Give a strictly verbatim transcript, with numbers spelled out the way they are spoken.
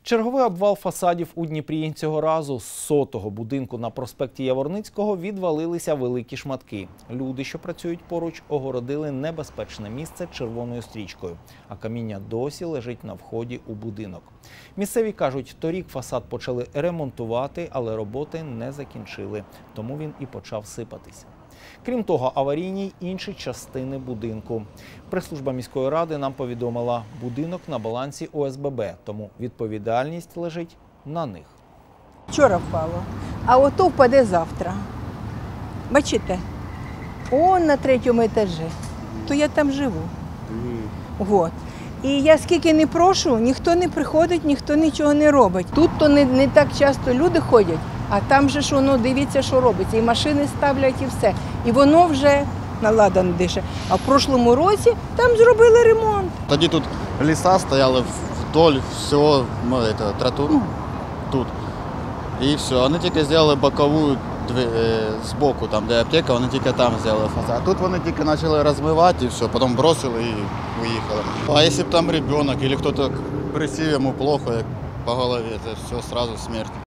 Черговий обвал фасадів у Дніпрі. Цього разу з сотого будинку на проспекті Яворницького відвалилися великі шматки. Люди, що працюють поруч, огородили небезпечне місце червоною стрічкою, а каміння досі лежить на вході у будинок. Місцеві кажуть, торік фасад почали ремонтувати, але роботи не закінчили, тому він і почав сипатися. Крім того, аварійні й інші частини будинку. Прес-служба міської ради нам повідомила, будинок на балансі О С Б Б, тому відповідальність лежить на них. Вчора впало, а ото впаде завтра. Бачите? Он на третьому етажі. То я там живу. Вот. І я скільки не прошу, ніхто не приходить, ніхто нічого не робить. Тут то не, не так часто люди ходять, а там же ж воно, дивіться, що робиться. І машини ставлять, і все. І воно вже наладано дише. А в прошлому році там зробили ремонт. Тоді тут ліса стояли вдоль всього ну, это, тротуару, тут. І все. Вони тільки зробили бокову збоку, там, де аптека, вони тільки там зробили фасад. А тут вони тільки почали розмивати і все, потім бросили і уїхали. А якщо б там дитина або хтось присів йому плохо, як по голові, це все одразу смерть.